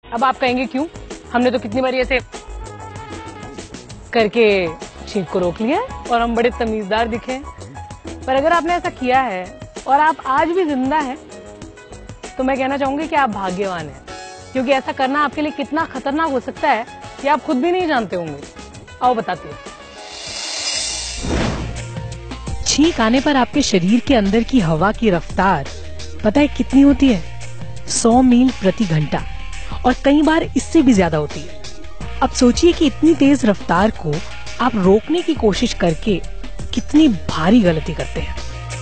अब आप कहेंगे क्यों? हमने तो कितनी बार ऐसे करके छींक को रोक लिया है और हम बड़े तमीजदार दिखे हैं। पर अगर आपने ऐसा किया है और आप आज भी जिंदा हैं, तो मैं कहना चाहूंगी कि आप भाग्यवान हैं, क्योंकि ऐसा करना आपके लिए कितना खतरनाक हो सकता है कि आप खुद भी नहीं जानते होंगे। आओ बताते हैं। छींक आने पर आपके शरीर के अंदर की हवा की रफ्तार पता है कितनी होती है? 100 मील प्रति घंटा, और कई बार इससे भी ज्यादा होती है। अब सोचिए कि इतनी तेज रफ्तार को आप रोकने की कोशिश करके कितनी भारी गलती करते हैं।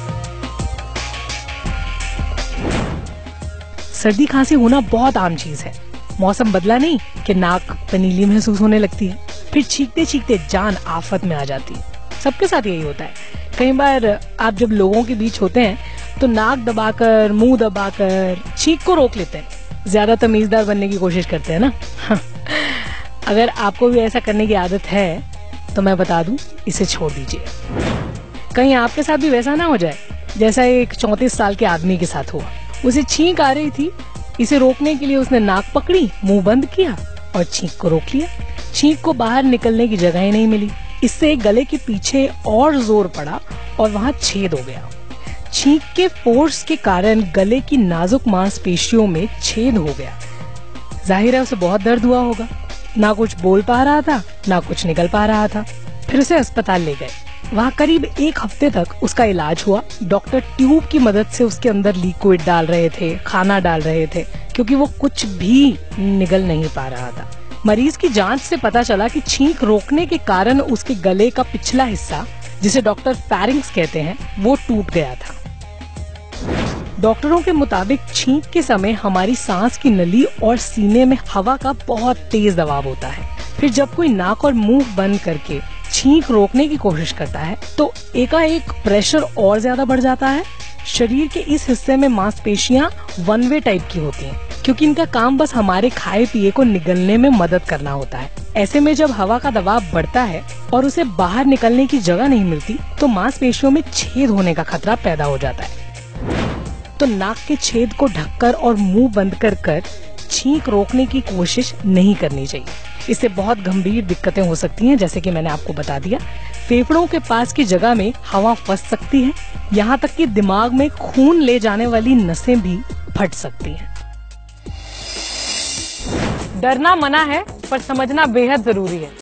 सर्दी खांसी होना बहुत आम चीज है। मौसम बदला नहीं कि नाक पनीली महसूस होने लगती है, फिर चीखते चीखते जान आफत में आ जाती है। सबके साथ यही होता है। कई बार आप जब लोगों के बीच होते हैं तो नाक दबाकर, मुंह दबाकर छींक को रोक लेते हैं, ज्यादा तमीजदार बनने की कोशिश करते हैं ना। अगर आपको भी ऐसा करने की आदत है तो मैं बता दूं, इसे छोड़ दीजिए। कहीं आपके साथ भी वैसा ना हो जाए जैसा एक 34 साल के आदमी के साथ हुआ। उसे छींक आ रही थी, इसे रोकने के लिए उसने नाक पकड़ी, मुंह बंद किया और छींक को रोक लिया। छींक को बाहर निकलने की जगह ही नहीं मिली। इससे गले के पीछे और जोर पड़ा और वहाँ छेद हो गया। छींक के फोर्स के कारण गले की नाजुक मांसपेशियों में छेद हो गया। जाहिर है उसे बहुत दर्द हुआ होगा। ना कुछ बोल पा रहा था, ना कुछ निकल पा रहा था। फिर उसे अस्पताल ले गए। वहाँ करीब 1 हफ्ते तक उसका इलाज हुआ। डॉक्टर ट्यूब की मदद से उसके अंदर लिक्विड डाल रहे थे, खाना डाल रहे थे, क्योंकि वो कुछ भी निगल नहीं पा रहा था। मरीज की जांच से पता चला कि छींक रोकने के कारण उसके गले का पिछला हिस्सा, जिसे डॉक्टर फेरिंग्स कहते हैं, वो टूट गया था। डॉक्टरों के मुताबिक छींक के समय हमारी सांस की नली और सीने में हवा का बहुत तेज दबाव होता है। फिर जब कोई नाक और मुंह बंद करके छींक रोकने की कोशिश करता है तो एकाएक प्रेशर और ज्यादा बढ़ जाता है। शरीर के इस हिस्से में मांसपेशियां वन वे टाइप की होती हैं, क्योंकि इनका काम बस हमारे खाए पिए को निगलने में मदद करना होता है। ऐसे में जब हवा का दबाव बढ़ता है और उसे बाहर निकलने की जगह नहीं मिलती तो मांसपेशियों में छेद होने का खतरा पैदा हो जाता है। तो नाक के छेद को ढककर और मुंह बंद कर छींक रोकने की कोशिश नहीं करनी चाहिए। इससे बहुत गंभीर दिक्कतें हो सकती हैं, जैसे कि मैंने आपको बता दिया। फेफड़ों के पास की जगह में हवा फंस सकती है, यहाँ तक कि दिमाग में खून ले जाने वाली नसें भी फट सकती हैं। डरना मना है, पर समझना बेहद जरूरी है।